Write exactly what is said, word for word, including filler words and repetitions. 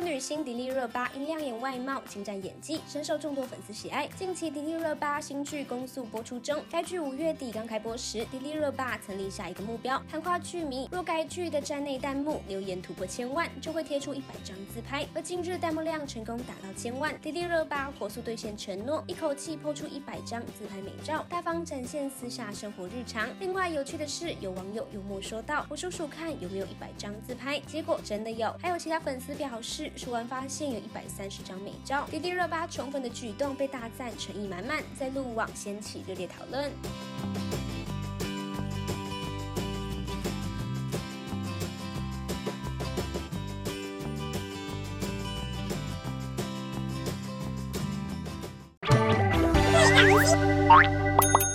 女星迪丽热巴因亮眼外貌、精湛演技，深受众多粉丝喜爱。近期迪丽热巴新剧《公诉》播出中，该剧五月底刚开播时，迪丽热巴曾立下一个目标，喊话剧迷，若该剧的站内弹幕留言突破千万，就会贴出一百张自拍。而近日弹幕量成功达到千万，迪丽热巴火速兑现承诺，一口气抛出一百张自拍美照，大方展现私下生活日常。另外有趣的是，有网友幽默说道：“我数数看有没有一百张自拍，结果真的有。”还有其他粉丝表示，数完发现有一百三十张美照。迪丽热巴宠粉的举动被大赞诚意满满，在路网掀起热烈讨论。 最感激。